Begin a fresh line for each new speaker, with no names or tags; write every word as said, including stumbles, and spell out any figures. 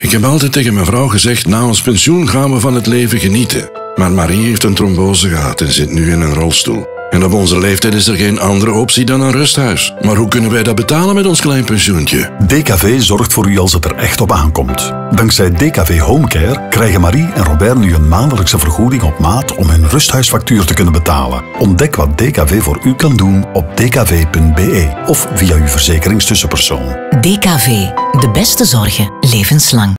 Ik heb altijd tegen mijn vrouw gezegd, na ons pensioen gaan we van het leven genieten. Maar Marie heeft een trombose gehad en zit nu in een rolstoel. En op onze leeftijd is er geen andere optie dan een rusthuis. Maar hoe kunnen wij dat betalen met ons klein pensioentje?
D K V zorgt voor u als het er echt op aankomt. Dankzij D K V Homecare krijgen Marie en Robert nu een maandelijkse vergoeding op maat om hun rusthuisfactuur te kunnen betalen. Ontdek wat D K V voor u kan doen op d k v punt b e of via uw verzekeringstussenpersoon.
D K V. De beste zorgen levenslang.